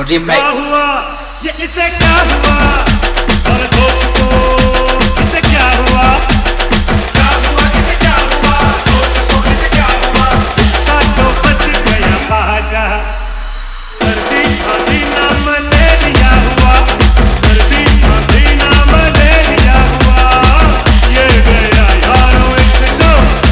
Remix। ये इसे क्या हुआ और दोस्त को इसे क्या हुआ, क्या हुआ इसे क्या हुआ, दोस्त को इसे क्या हुआ, इसका तो बच गया बाजा। सर्दी खांसी ना मलेरिया हुआ, सर्दी खांसी ना मलेरिया हुआ, ये गया यारों इसको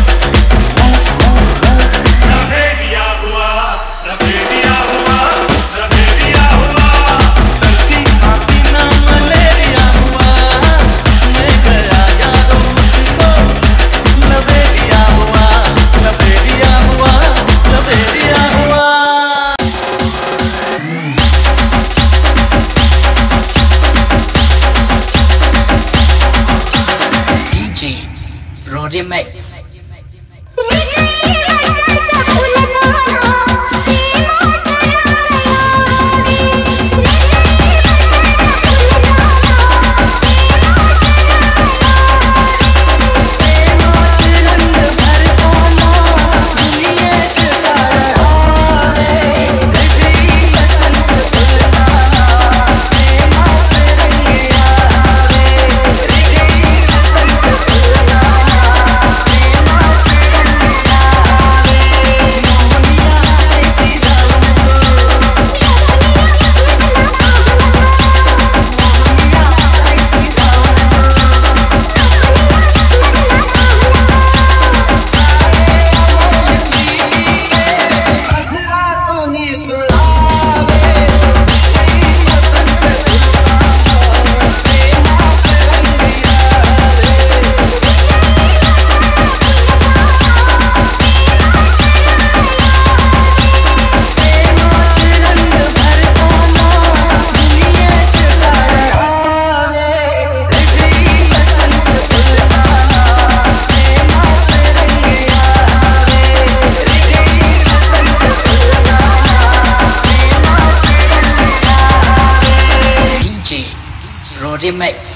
रफेरिया हुआ, रफेरिया हुआ, रफेरिया हुआ। सर्दी खांसी ना मलेरिया हुआ, ये गया यारों इसको रफेरिया हुआ, रफेरिया हुआ, रफेरिया हुआ। DJ Pro Remix। Pro Remix।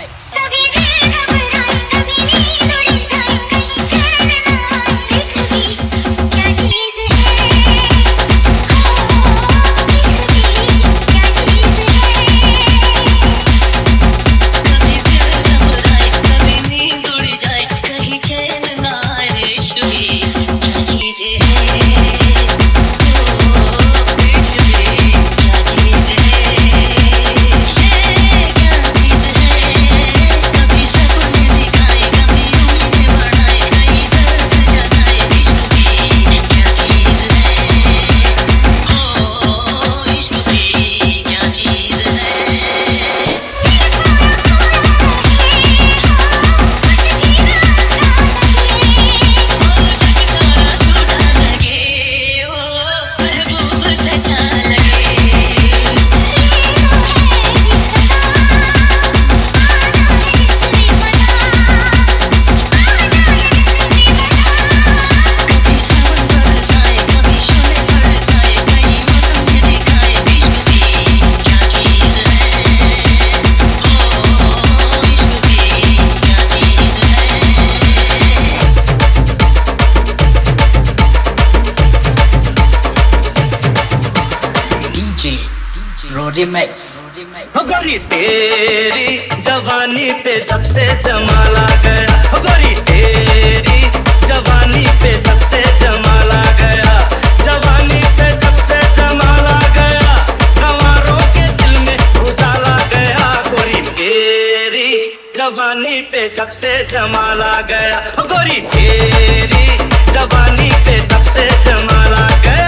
Pro Remix। हो गोरी तेरी जवानी पे जब से जमाला गया, हो गोरी तेरी जवानी पे जब से जमाला गया, जवानी पे जब से जमाला गया, गंवारों के दिल में उजाला गया। गोरी तेरी जवानी पे जब से जमाला गया, हो गोरी तेरी जवानी पे जब से जमाला गया।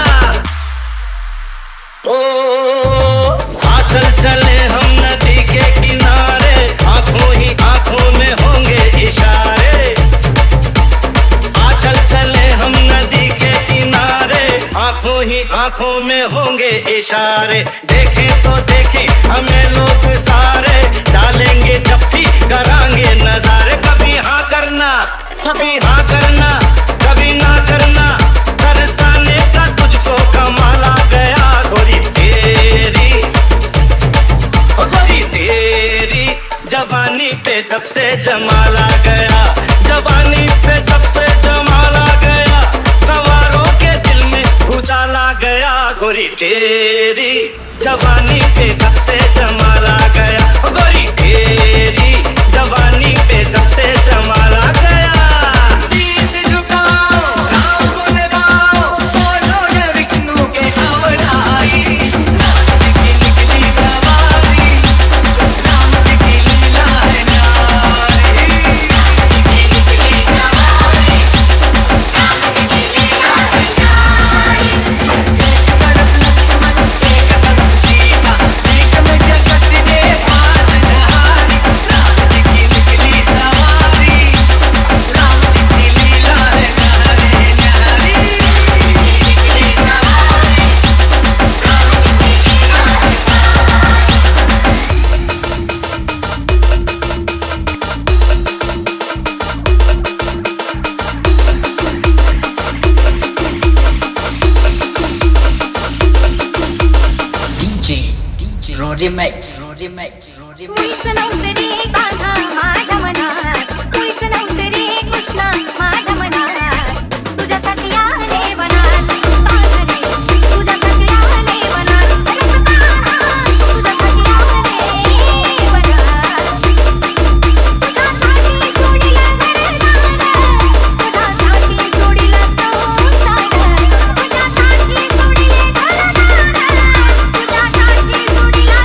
ओ चल चले हम नदी के किनारे, आंखों ही आंखों में होंगे इशारे। चल चले हम नदी के किनारे, आंखों ही आंखों में होंगे इशारे। देखें तो देखें हमें लोग सारे, डालेंगे जब भी करांगे नजारे। कभी हाँ करना, कभी हाँ करना, कभी ना करना, तरसाने का तुझको कमाल आ गया। गोरी तेरी, गोरी तेरी जवानी पे जब से जमाला गया, जवानी पे जब से जमाला गया, गंवारों के दिल में उजाला गया गोरी तेरी जवानी पे जब से जमाला गया गोरी तेरी जवानी पे जब से जमाला गया Remix. मुळीच नव्हतं रे कान्हा माझ्या मनात, मुळीच नव्हतं रे कृष्णा माझ्या मनात, तुझ्यासाठी आले वनात कान्हा रे, तुझ्यासाठी आले वनात, तुझ्यासाठी आले वनात, तुझ्यासाठी सोडिला घरदार, तुझ्यासाठी सोडिला संसार, तुझ्यासाठी सोडिले घरदार, तुझ्यासाठी सोडिला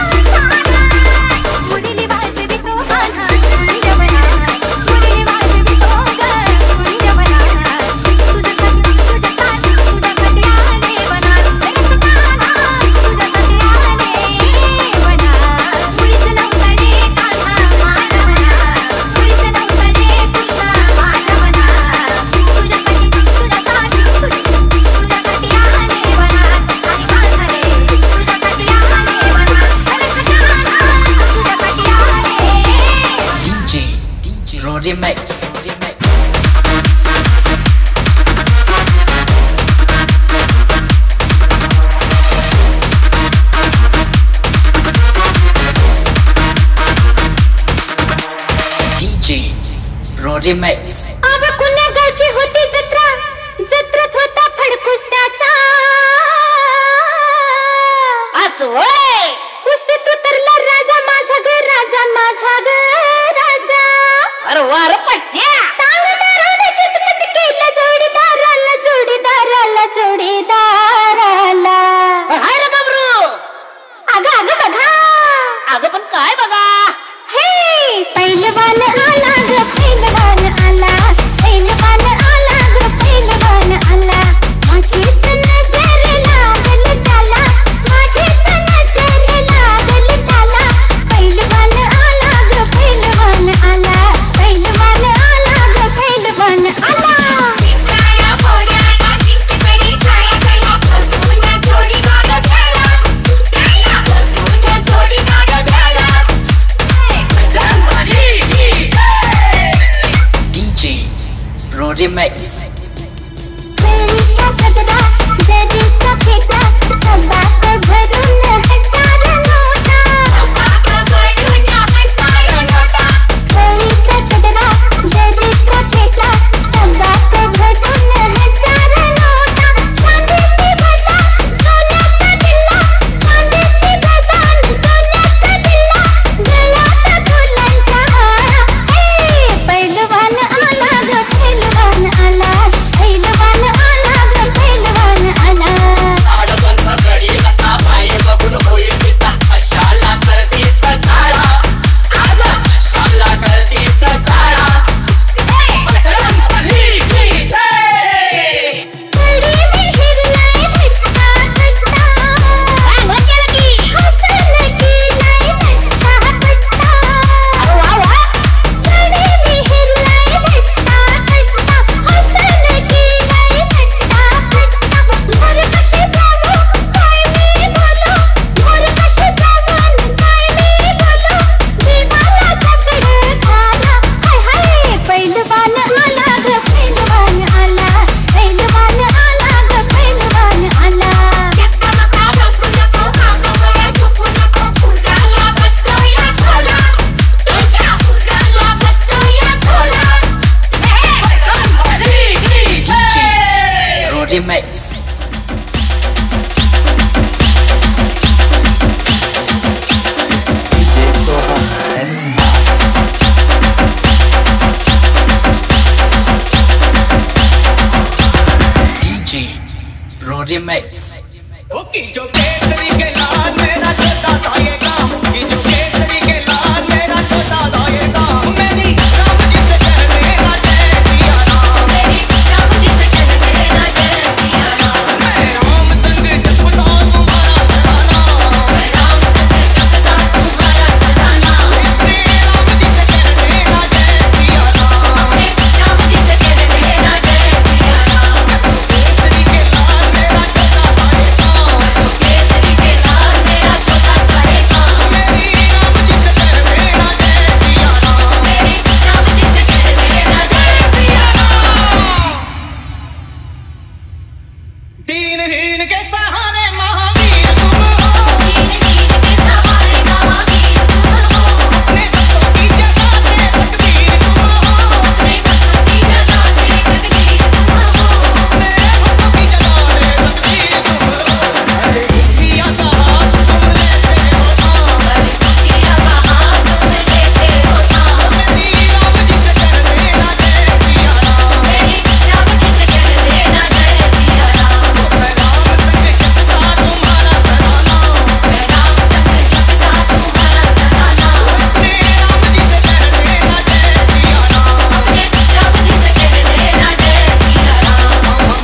मुरली वाजवी तो कान्हा कुंज वनात, मुरली वाजवी तो कुंज वनात, तुझ्यासाठी आले वनात, कान्हा तुझ्यासाठी आले वनात, मुळीच नव्हता रे कान्हा माझ्या मनात, मुळीच नव्हता रे कृष्णा माझ्या मनात, तुझ्यासाठी आले वनात, आणि कान्हा रे तुझ्यासाठी आले वनात, DJ Remix. DJ Remix. अगं पुण्या गावची होती जत्रा, जत्रेत होता फडकुस त्याचा, असोय कुस्तीत उतरला राजा माझा ग राजा, माझा ग राजा, अरे वार पट्ट्या टांग मारून चितमत केलं जोडीदाराला, जोडीदाराला, जोडीदाराला, हाय रे बाबरू, अगं बघा, अगं पण काय बघा, हे पहिलवान आला ग, पहिलवान आला, पहिलवान आला ग, पहिलवान आला, माझीच नजर लागल त्याला, माझीच नजर लागल त्याला, पहिलवान आला ग, पहिलवान आला, पहिलवान आला ग, पहिलवान आला, काया पोऱ्याला चिकटरी काया काया तुझ्या जोडीदार झाला, काया तुझ्या जोडीदार झाला, DJ Remix. मेरीचा सदरा जरीचा फेटा, तंबाखू भरून हजार नोटा, मेरीचा सदरा जरीचा फेटा, तंबाखू भरून हजार नोटा, चांदीची बदाम सोन्याचा दिल्ला, चांदीची बदाम सोन्याचा दिल्ला, गळ्यात फुलांचा हार, हे पहिलवान आला ग, पहिलवान आला, पहिलवान आला ग, पहिलवान आला, Remix. की जो केसरी के लाल मेरा छोटा सा ये काम, की जो केसरी के लाल मेरा छोटा सा ये काम, मेरी राम जी से कह देना जय सिया राम, मेरी राम जी से कह देना जय सिया राम। मैं राम संग जपता तुम्हारा सदाना, मैं राम संग जपता तुम्हारा सदाना। अपने राम जी से कह देना जय सिया राम, अपने राम जी से कह देना जय सिया राम। केसरी के लाल मेरा छोटा सा ये काम, केसरी के लाल मेरा छोटा सा ये काम, मेरी राम जी से कह देना जय सिया राम, मेरी राम जी से कह देना जय सिया राम। दीनहीन के सहारे महावीर तुम हो, दीन वीर के सहारे महावीर तुम हो, अपने भक्तों की जगह से तकदीर तुम हो, अपने भक्तों की जगह से तकदीर तुम हो, मेरे भक्तों की जगह से तकदीर तुम हो। अरे दुखिया का हाथ तुम लेते हो थाम, हर दुखिया का हाथ तुम लेते हो थाम। मेरी राम जी से कह देना जय सिया राम, मेरी राम जी से कह देना जय सिया राम। मैं राम संग जपता तुम्हारा सदाना, मैं राम संग जपता तुम्हारा सदाना। अपने राम जी से कह देना जय सिया राम, अपने राम जी से कह देना जय Siya Ram.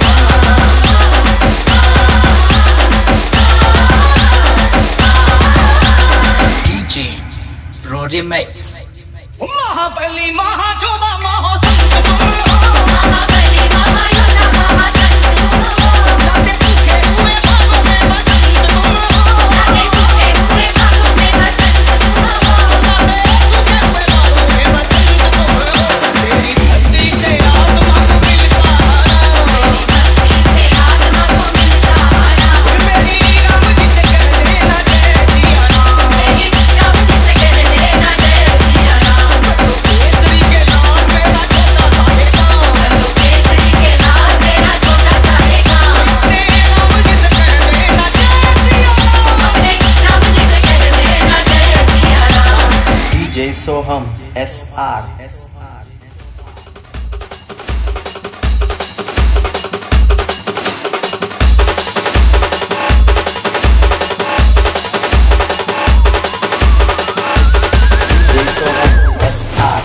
DJ Pro Remix. महाबली महाजोधा महासंत तुम हो, महाबली महायोद्धा महासंत तुम हो, लाते सूखे हुए बागों में बसंत तुम हो, लाते सूखे हुए बागों में बसंत तुम हो, लाते सूखे हुए बागों में बसंत तुम हो। तेरी भक्ति से आत्मा को मिलता आराम, मेरी भक्ति से आत्मा को मिलता आराम। मेरी राम जी से कह देना जय सिया राम, मेरी राम जी से कह देना जय सिया राम। केसरी के लाल मेरा छोटा सा ये काम, केसरी के लाल मेरा छोटा सा ये काम, अपने राम जी से कह देना जय सिया राम। अपने राम जी से कह देना जय Siya Ram. DJ Soham SR. DJ Soham SR.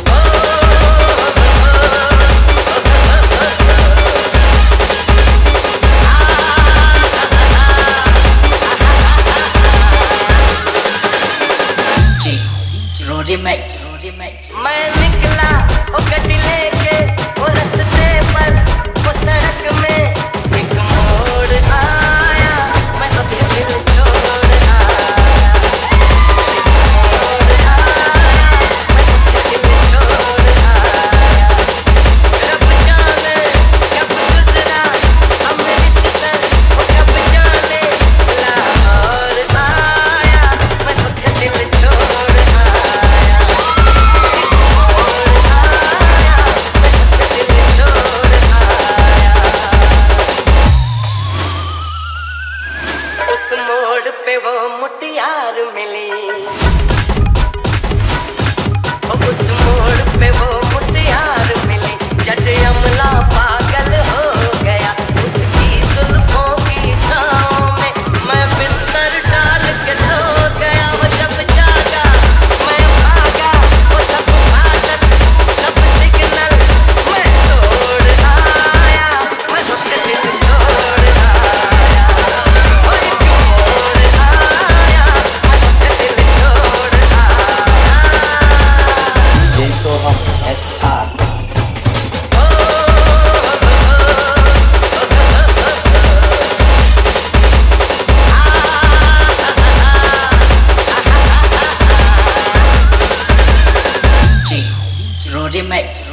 DJ Pro Remix. मैं निकला वो गड्डी लेके वो रास्ते पर वो सड़क में एक मोड़ आया, मैं अपने दिल छोड़ आया, मोड़ आया, मैं अपने दिल छोड़ आया। रब जाने कब गुजरा अमृतसर, वो कब जाने लाहौर आया, मैं अपने दिल छोड़ आया, उस मोड़ पे वो मुटियार मिली, उस मोड़ पे वो मुटियार मिली, जट अमला पागल हो गया उसकी जुल्फों की छाँव में, मैं बिस्तर डाल के सो गया। वो जब जागा मैं भागा, वो सब आदत सब सिग्नल मैं तोड़ आया, मैं उसके दिल छोड़ आया, वो एक मोड़ आया, मैं उसके दिल छोड़ आया। DJ Soham SR. DJ Pro Remix.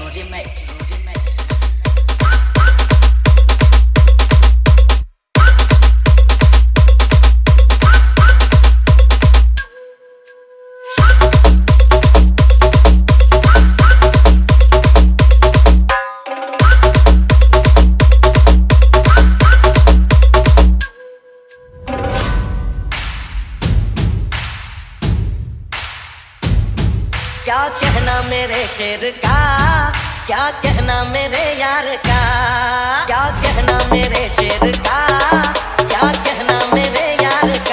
क्या कहना मेरे शेर का, क्या कहना मेरे यार का, क्या कहना मेरे शेर का, क्या कहना मेरे यार का।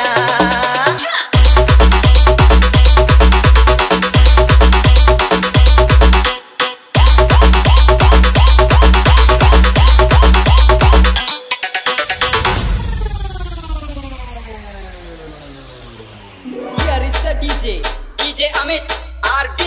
DJ Amit RD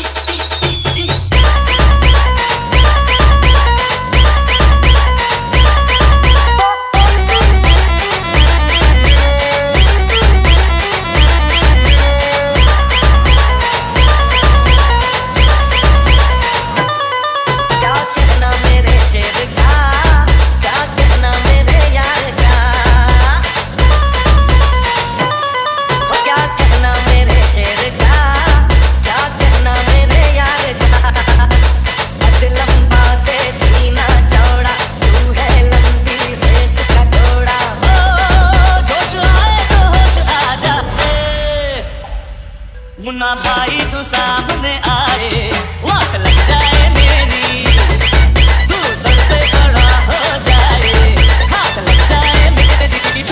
मुन्ना भाई तू सामने आए, वाट लग जाए मेरी, तू सर पे खड़ा हो जाए, खाट लग जाए मेरी।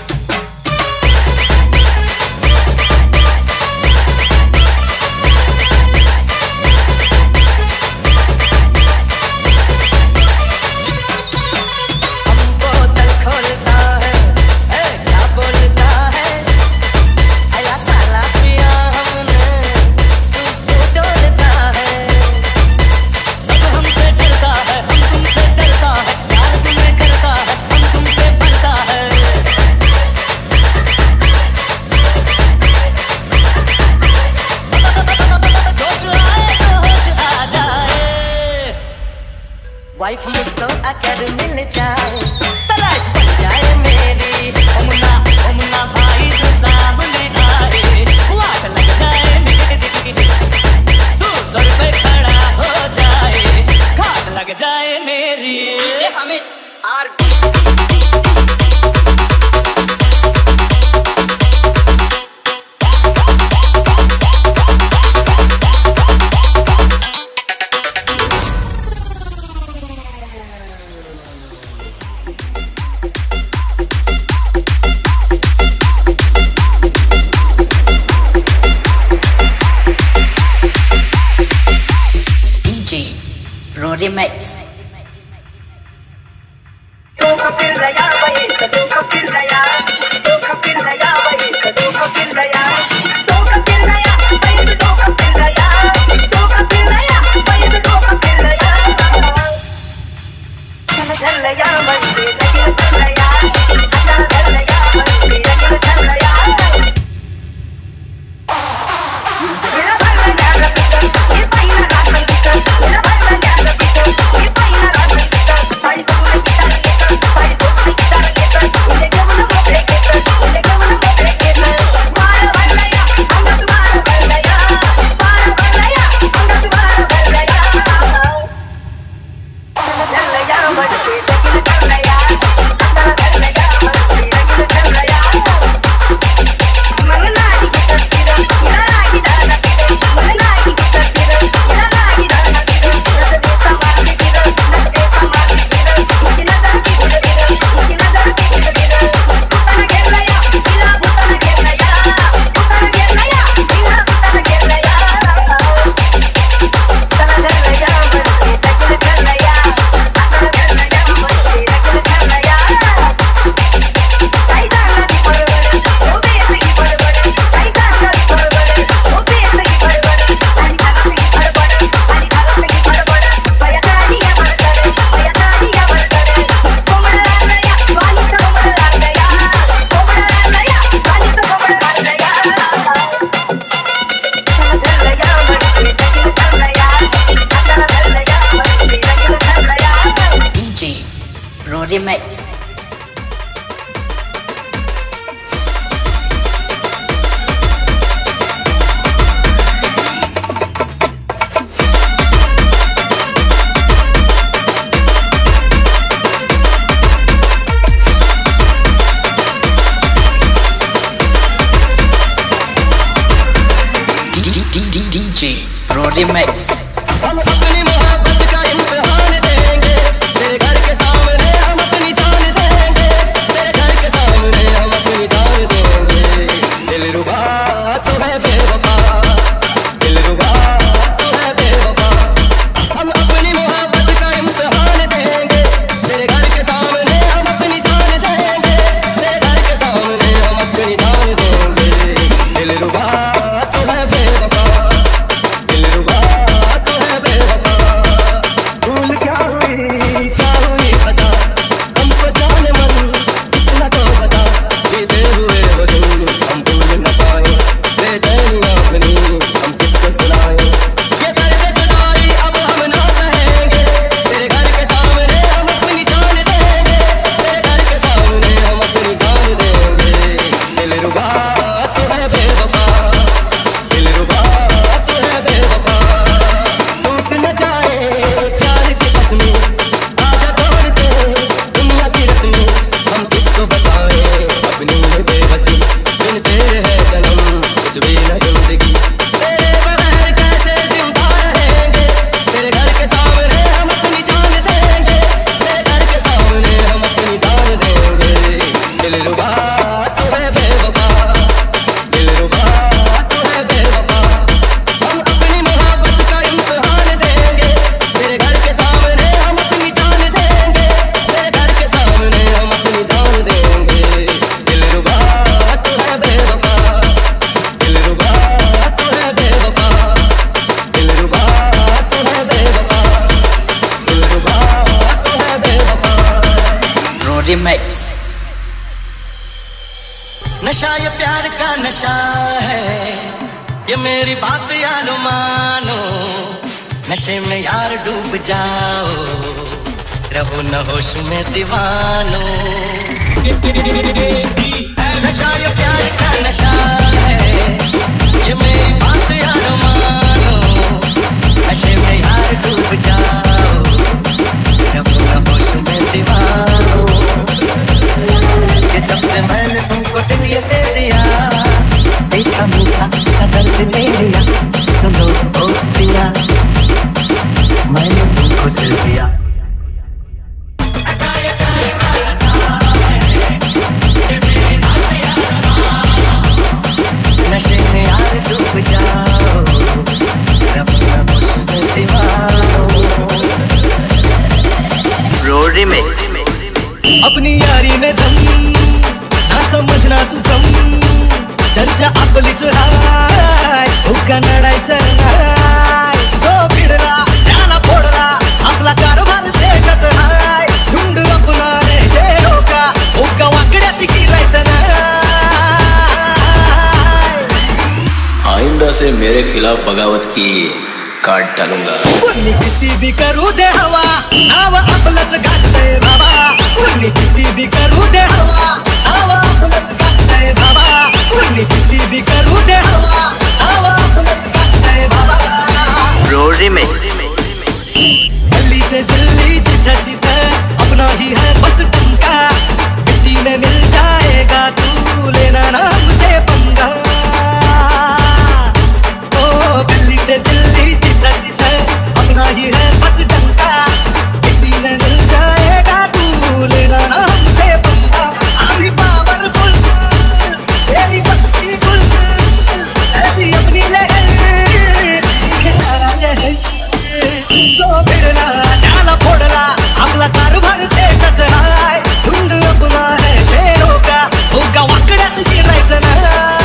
हमको दिल खोलता है, क्या बोलता है, आया साला पिया वाइफ मुझको अगर मिल जाए, तलाश बन जाए मेरी। ओ मुन्ना भाई तू सामने आए, वाट लग जाए मेरी, तू सर पे खड़ा हो जाए, खाट लग जाए मेरी। DJ Amit RD Remix Remix DJ Pro Remix। हम अपनी मोहब्बत का इम्तिहान Remix. नशा ये प्यार का नशा है, ये मेरी बात यार मानो। नशे में यार डूब जाओ, रहो न होश में दीवानो। नशा ये प्यार का नशा है, ये मेरी बात यार मानो। नशे में यार डूब जाओ, रहो न होश में दीवानो। जब से मैंने तुमको दिल ये दे दिया, मीठा मीठा सा दर्द ले लिया। सुनो ओ पिया, मैंने तुमको दिल दिया। नशे में यार डूब जाओ, रब ना मुझसे दीवानो। रोडी में अपनी यारी में दम ना समजना तू कम। चर्चा आपलीच हाय, उगा नडायचं नाय। जो भिडला त्याला फोडला, आपला कारभार शेकच हाय। झुंड लपणारे जे लोका, उगा वाकड्यात गिरायचं नाय। आइंदा से मेरे खिलाफ बगावत की काट डालूंगा। कुणी किती भी करू दे हवा, नाव आपलंच घातलंय बाबा। कुणी किती भी करू दे हवा, नाव आपलंच घातलंय बाबा। कुणी किती भी करू दे हवा, नाव आपलंच घातलंय बाबा। रोडी में दिल्ली से दिल्ली जिधर जिधर अपना ही है बस टंका। मिट्टी में मिल जाएगा तू, लेना ना मुझसे पंगा। ओ दिल्ली से दिल्ली जिधर जिधर अपना ही है बस टंका। मिट्टी में मिल जाएगा तू, लेना ना मुझसे पंगा। अभी पावरफुल तेरी भक्ति गुल, ऐसी अपनी लहर सारा जहर। जो भिडला त्याला फोडला, आपला कारभार शेकच हाय। झुंड अपना है शेरों का, उगा वाकड्यात गिरायचं नाय।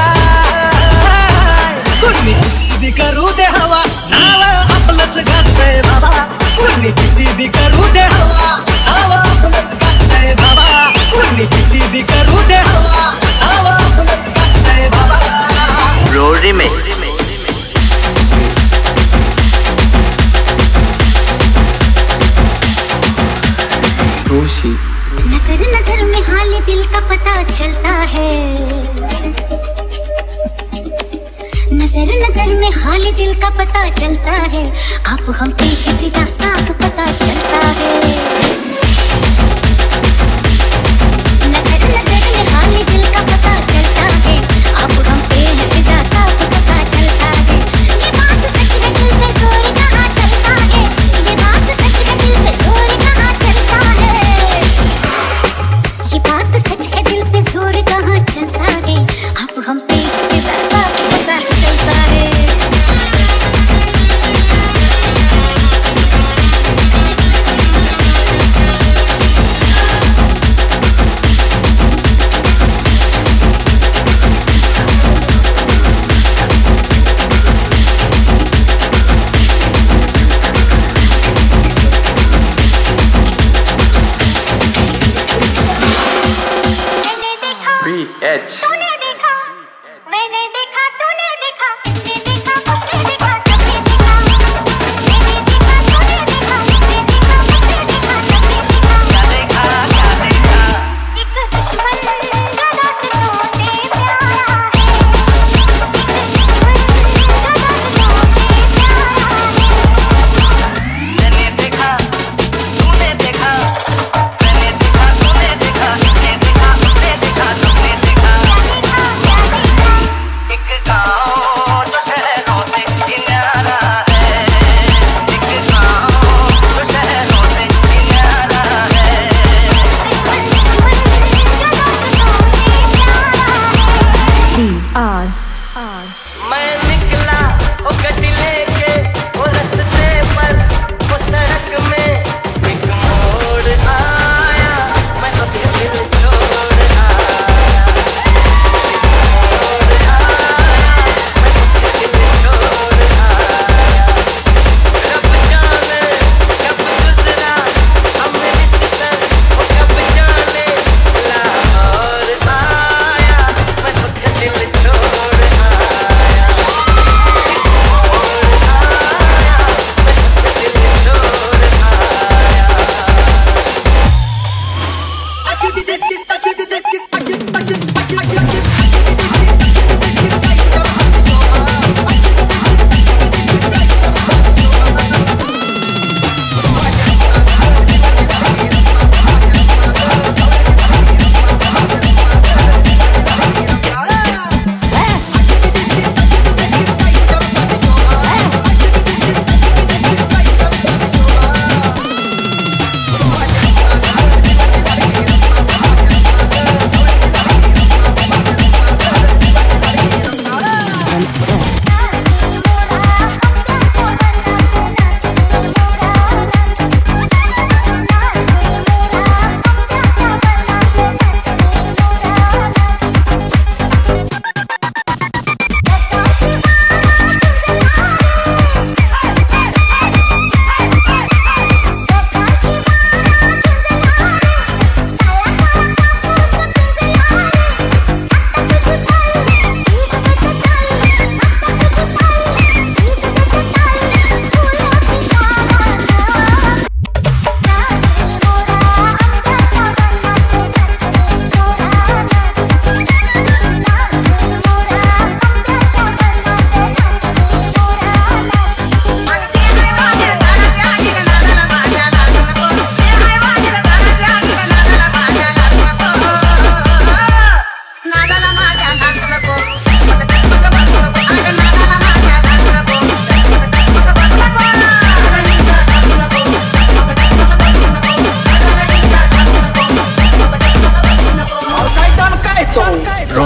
कुणी किती भी करू दे हवा, नाव आपलंच घातलंय बाबा। कुणी किती भी करू दे हवा, नाव आपलंच घातलंय बाबा। कुणी किती भी करू दे हवा, नाव आपलंच घातलंय बाबा। रोडी में नजर नजर में हाल दिल का पता चलता है। नजर नजर में हाल दिल का पता चलता है। अब हम पे है फिदा साफ पता चलता है। नजर नजर में हाल दिल का पता चलता है। अब हम पे है फिदा साफ पता चलता है। ये बात सच है, दिल पे जोर कहाँ चलता है। ये बात सच है, दिल पे जोर कहाँ चलता है। ये बात सच है, दिल पे जोर कहाँ चलता है। अब हम पे फिदा साफ पता चलता है।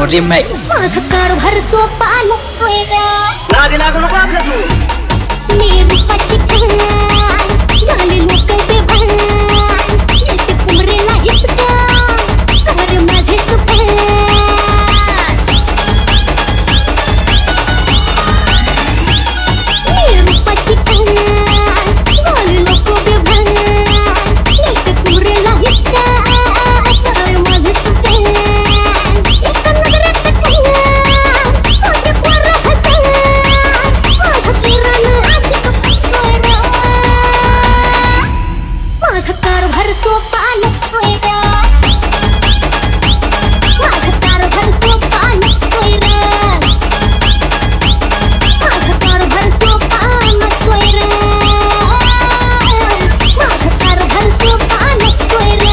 Remix. माझा कारभार सोपा नकोय रे. नादी लागू नको आपल्या तू. मी रूपाची कहाण झाली लोक बेभान. येते कुमरेला हिसका कर माझे सुपान. मी रूपाची कहाण झाली लोक बेभान. येते कुमरेला हिसका कर माझे सुपान. एका नजरेत कहाण माझे पोरं हसान. माझा पोरानं आशिक फसतोय रे. माझा कारभार सोपा नकोय रे. माझा कारभार सोपा नकोय रे. माझा कारभार सोपा नकोय रे. माझा कारभार सोपा नकोय रे.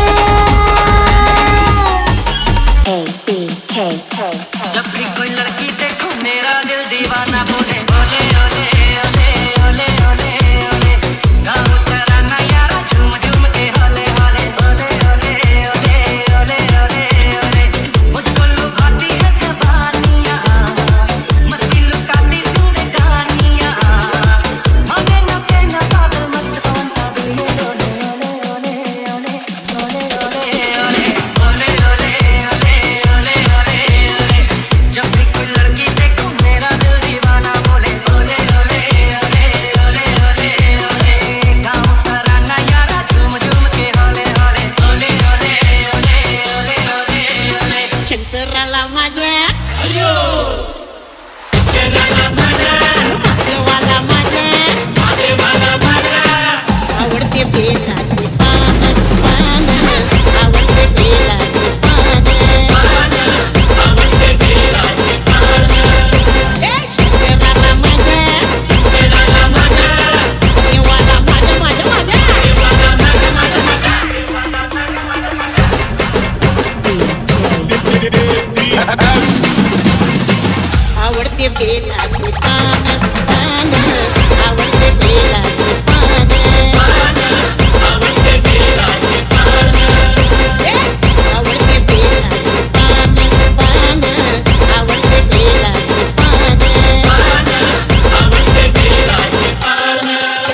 जब भी कोई लड़की देखो मेरा दिल दीवाना बोले ओले ओले ओले ओले ओले ओले गाँव चराना यारा झूम झूम के होले होले ओले ओले ओले ओले ओले ओले मुझको लुभाती है जवानियाँ मस्ती लुटाती तूने कहानियाँ मांगे न कहना पागल मत कौन सा दिल ओले ओले ओले ओले ओले ओले ओले ओले ओले जब भी कोई लड़की देखो मेरा दिल दीवाना बोले ओले ओले ओले ओले ओले ओले गाँव सराना यारा झूम झूम के होले होले ओले ओले ओले ओले ओले शंकराला माझ्या देवाला माझ्या आवडते बेलाची पान पान आवडते बेलाची पान शंकराला माझ्या देवाला आवडते बेलाची पान पान आवडते बेलाची पान आवडते बेलाची पान आवडते बेलाची पान पान आवडते बेलाची पान आवडते बेलाची पान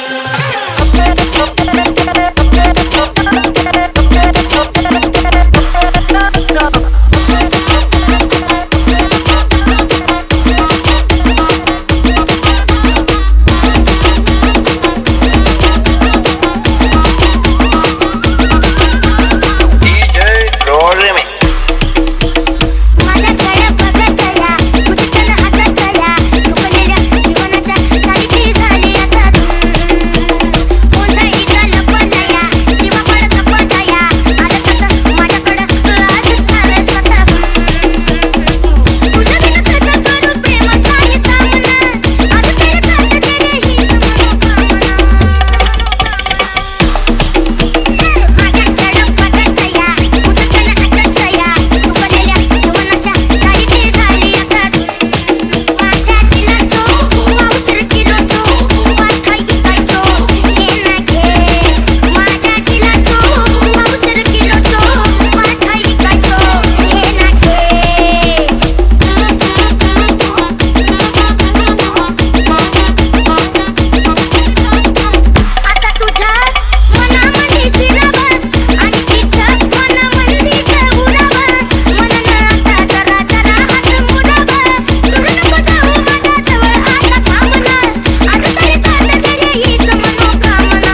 माझ्याकडे बघतया तुझ्याकडे हसतया चुकलेल्या जीवनाच्या सारखी झाली आता तू. कोणता इथं लपतया जीवा पडत पडतया आलं कसं माझ्याकडं लाजत आलं स्वतः. तुझ्या बिना कसं करू प्रेमाचा हे सामना आज तेरे साथ तेरे ही मनोकामना. माझ्याकडे बघतया तुझ्याकडे हसतया चुकलेल्या जीवनाच्या सारखी झाली आता तू. माझ्या दिलाचो पाऊसर किलोचो वाट खाई खायचो हे ना घे. माझ्या दिलाचो पाऊसर किलोचो वाट खाई खायचो हे ना घे. आता तुझ्या मनामध्ये शिरावं आणि तिथं मनामंदीचं उरावं. मनानं आता जरा जरा हात मुरावं. दूर नको जाऊ माझ्याजवळ आता थांबना. आज तरी साथ तेरे हीच मनोकामना.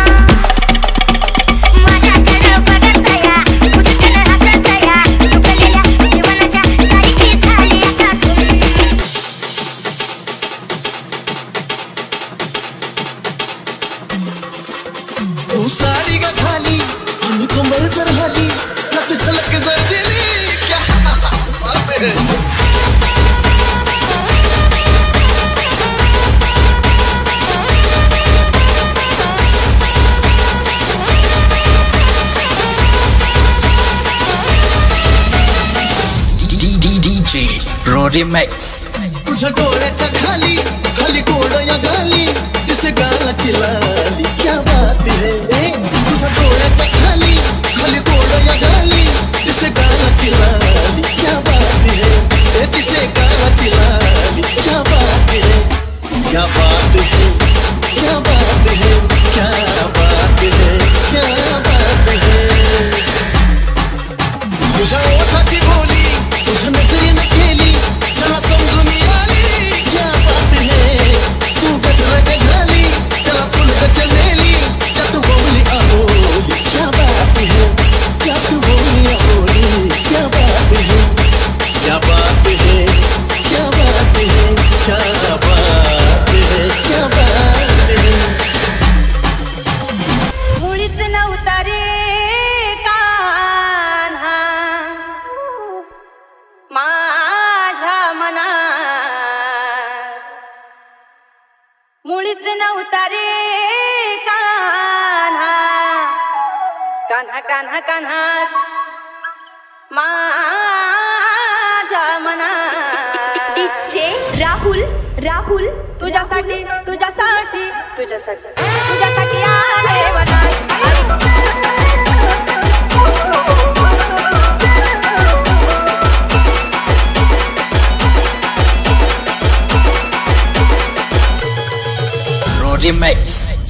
माझ्याकडं बघतया तुझ्याकडे हसतया चुकलेल्या जीवनाच्या सारखी झाली आता तू. तू साडी गा खाली आणि कमर जर हाली नत झलक जर दिली क्या बात है. DJ Remix. तुझ्या डोळ्याच्या खाली खाली गोड या गाली दिसे गालाची लाली क्या बात है. तुझ्या डोळ्याच्या खाली खाली गोड या गाली दिसे गालाची लाली क्या बात है. न उतारे कान्हा माझ्या मनात, मुळीच न उतारे कान्हा कान्हा कान्हा कान्हा माझ्या मनात. डीजे राहुल राहुल तुझ्यासाठी तुझ्यासाठी तुझ्यासाठी तुझ्यासाठी आले वनात. Rory Max.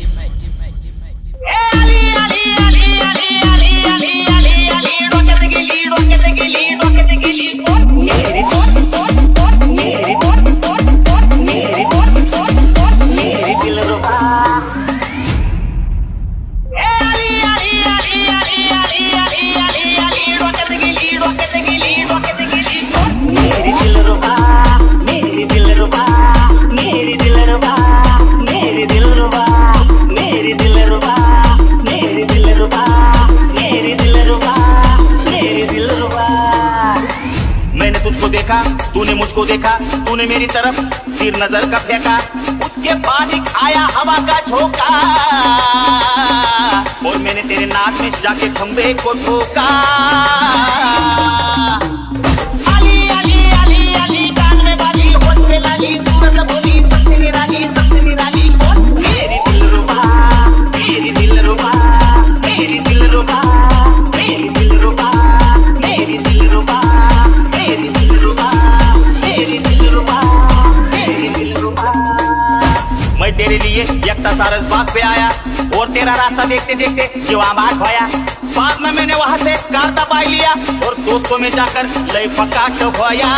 तूने मुझको देखा, तूने मेरी तरफ तीर नजर का फेंका, उसके बाद ही खाया हवा का झोंका और मैंने तेरे नाक में जाके खंबे को ठोका. अली अली अली अली कान में बाली, होठ में लाली, सूरत बोली सबसे निराली कौन? मेरी दिलरुबा, मेरी दिलरुबा, मेरी दिलरुबा, मेरी दिलरुबा, मेरी दिलरुबा, मेरी दिलरुबा, मेरी दिलरुबा, मेरी दिलरुबा. मैं तेरे लिए यकता सारस बाग पे आया और तेरा रास्ता देखते देखते जीवामार खोया. बाद में मैंने वहां से कारता पाई लिया और दोस्तों में जाकर लय पकाट खोया.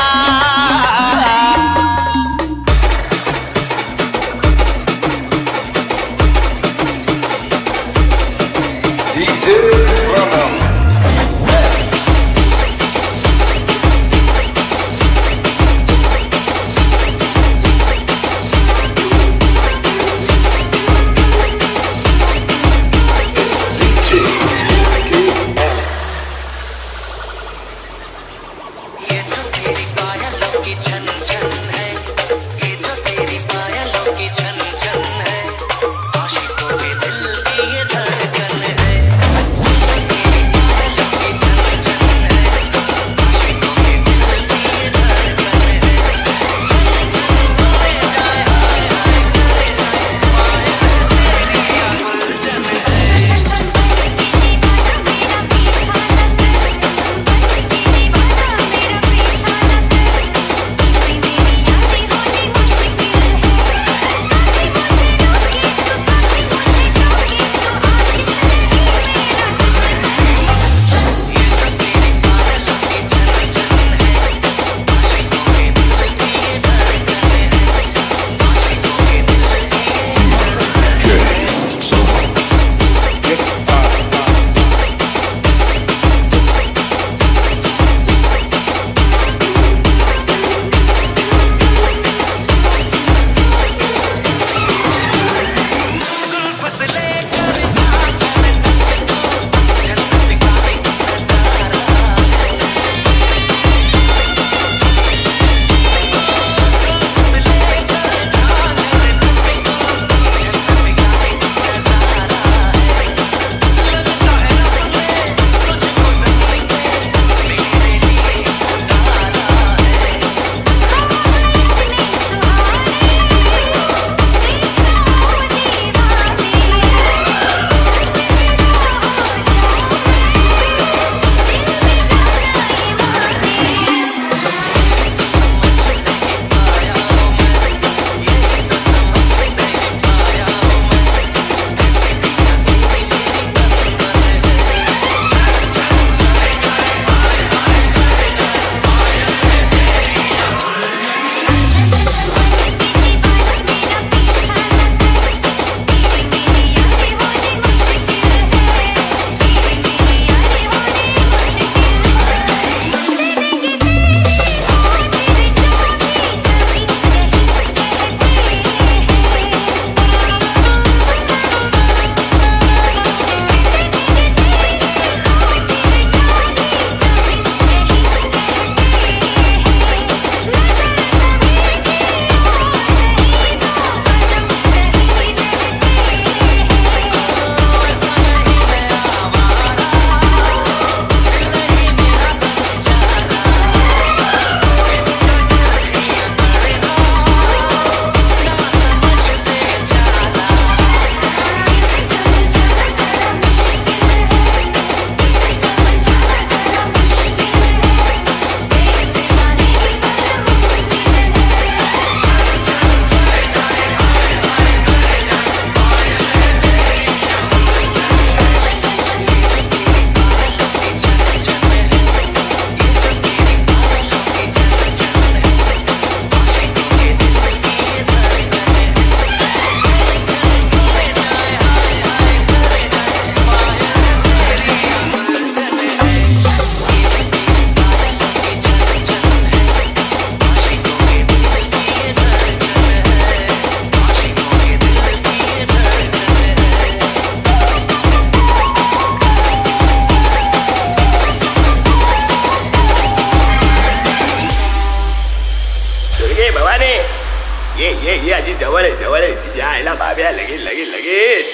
ये अजी जवळ आहे जायला बाब्या लगेच लगेच लगेच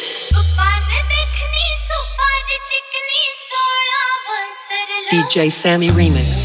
DJ Sammy Remix.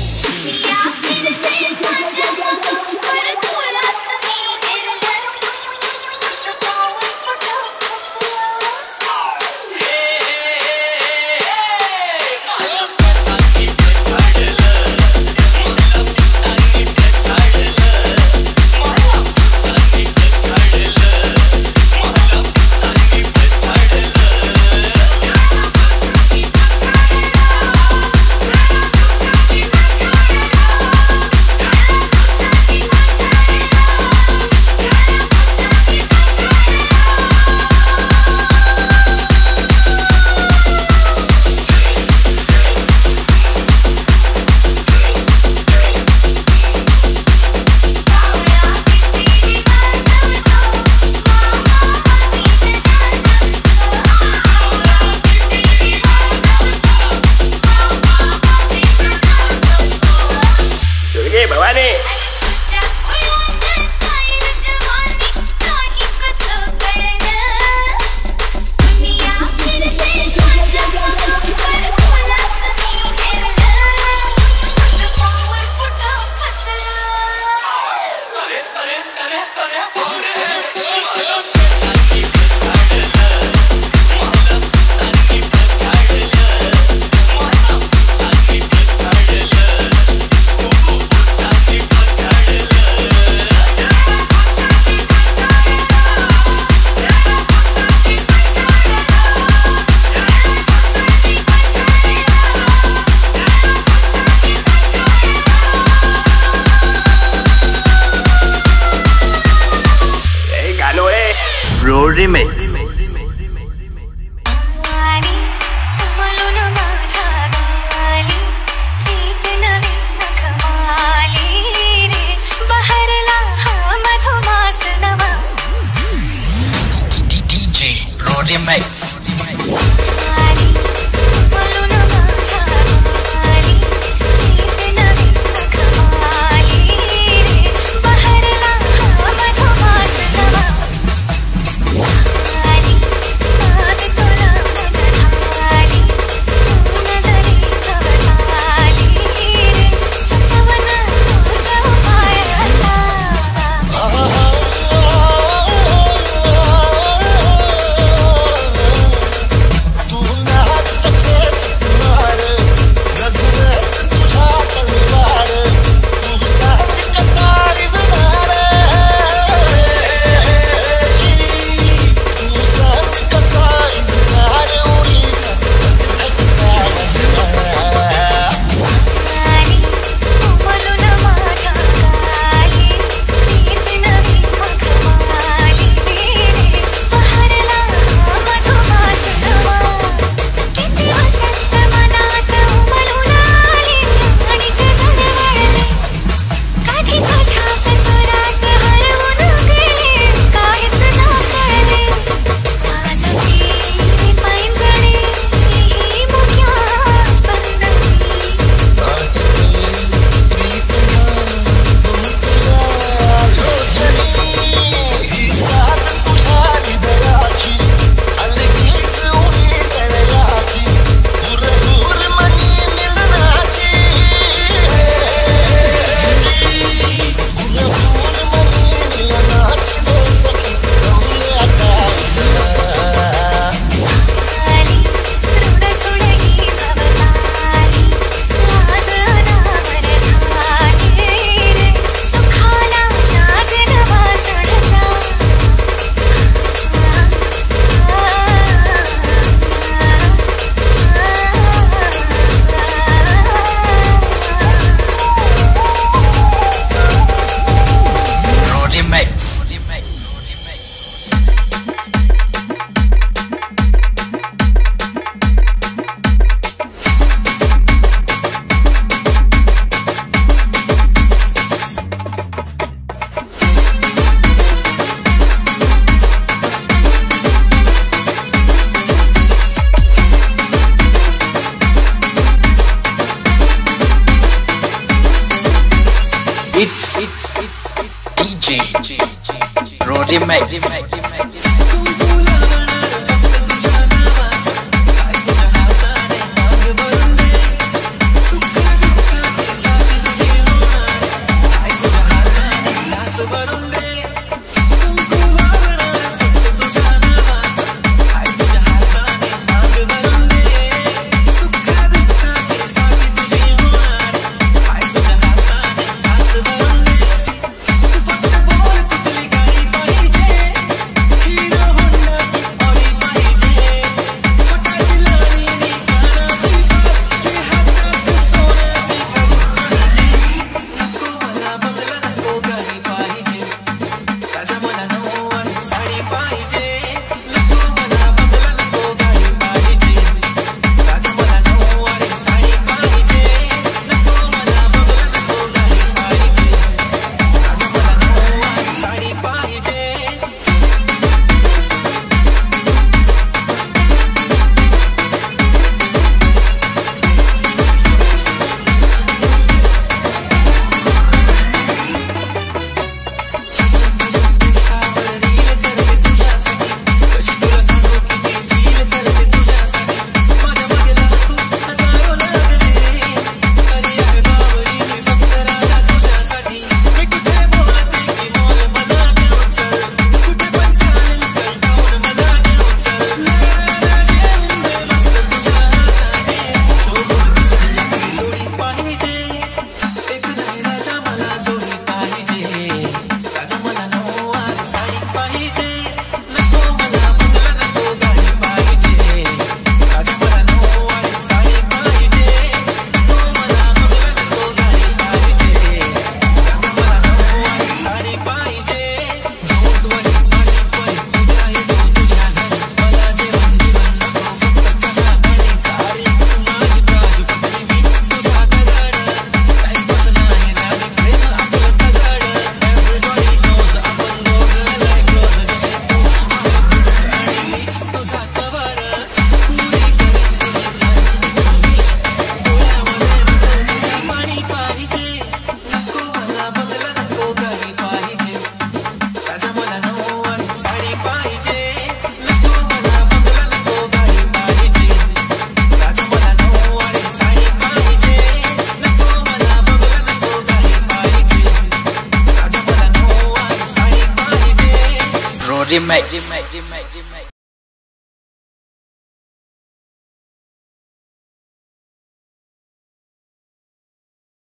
We'll be right back. Remix.